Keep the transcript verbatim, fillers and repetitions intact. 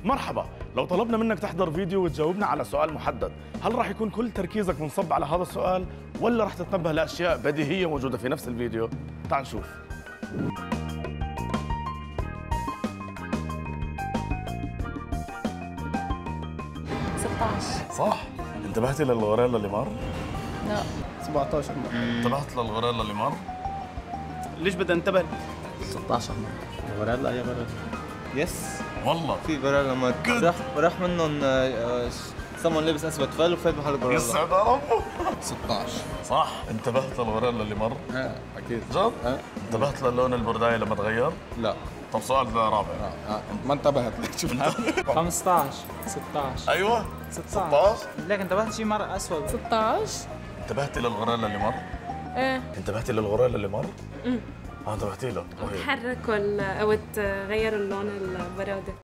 مرحبا، لو طلبنا منك تحضر فيديو وتجاوبنا على سؤال محدد، هل راح يكون كل تركيزك منصب على هذا السؤال ولا راح تتنبه لأشياء بديهية موجودة في نفس الفيديو؟ تعال نشوف. ستة عشر. صح. انتبهتي للغوريلا اللي مر؟ لا. سبعة عشر مرة. انتبهت للغوريلا اللي مر؟ ليش بدي انتبه؟ ستة عشر مرة. غوريلا أي غوريلا؟ يس والله في غوريلا مرة راح راح منهم سمون لابس اسود فل وفات محل غوريلا. يسعد ربه. ستة عشر. صح. انتبهت للغوريلا اللي مر؟ ها أكيد. جد؟ ها؟ انتبهت للون البرداية لما تغير؟ لا. طب سؤال رابع. آه. ما انتبهت لك شفتها. خمسة عشر. ستة عشر. ايوه ستة عشر. ليك انتبهت شي مرة اسود. ستة عشر. انتبهتي للغوريلا اللي مر؟ ايه. انتبهتي للغوريلا اللي مر؟ امم اه انتبهتي له. تحركوا او تغيروا اللون البرودة.